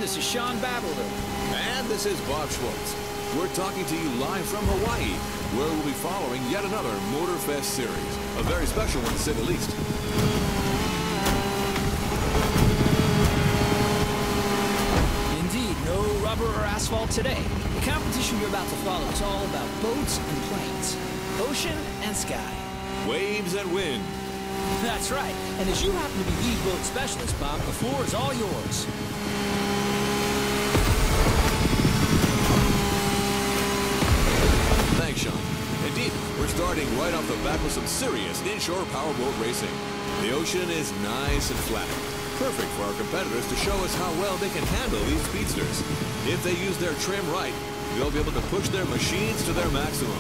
this is Sean Babaloo. And this is Bob Schwartz. We're talking to you live from Hawaii, where we'll be following yet another Motorfest series. A very special one, to say the least. Indeed, no rubber or asphalt today. The competition you're about to follow is all about boats and planes, ocean and sky. Waves and wind. That's right. And as you happen to be lead boat specialist, Bob, the floor is all yours. Thanks, Sean. Indeed, we're starting right off the bat with some serious inshore powerboat racing. The ocean is nice and flat. Perfect for our competitors to show us how well they can handle these speedsters. If they use their trim right, they'll be able to push their machines to their maximum.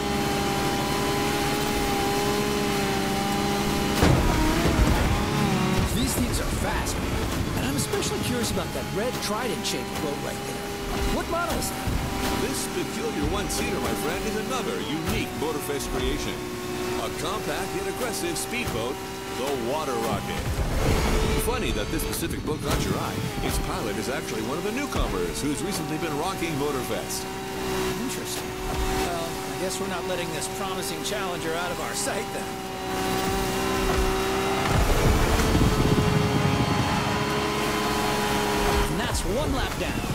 These things are fast, man. And I'm especially curious about that red trident-shaped boat right there. What model is that? This peculiar one-seater, my friend, is another unique Motorfest creation. A compact yet aggressive speedboat, the Water Rocket. Funny that this specific boat caught your eye. Its pilot is actually one of the newcomers who's recently been rocking Motorfest. Interesting. Well, I guess we're not letting this promising challenger out of our sight then. And that's one lap down.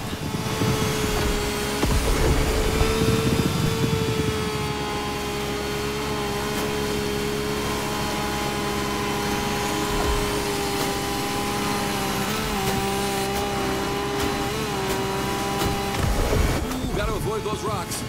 Gotta avoid those rocks.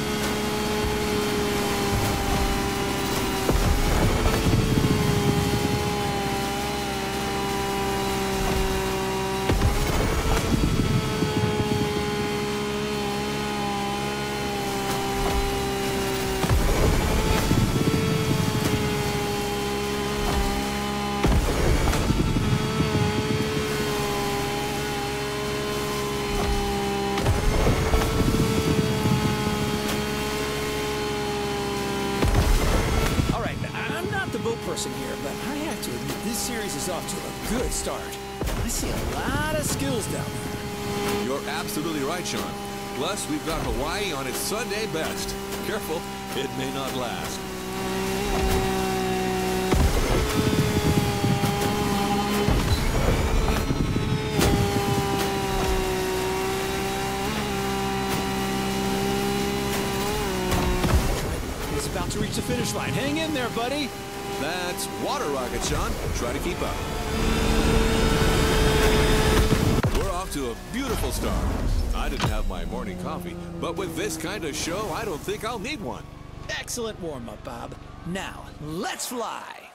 Person here, but I have to admit this series is off to a good start. I see a lot of skills down there. You're absolutely right, Sean. Plus, we've got Hawaii on its Sunday best. Careful, it may not last. He's about to reach the finish line. Hang in there, buddy. That's Water Rocket, Sean. Try to keep up. We're off to a beautiful start. I didn't have my morning coffee, but with this kind of show, I don't think I'll need one. Excellent warm-up, Bob. Now, let's fly.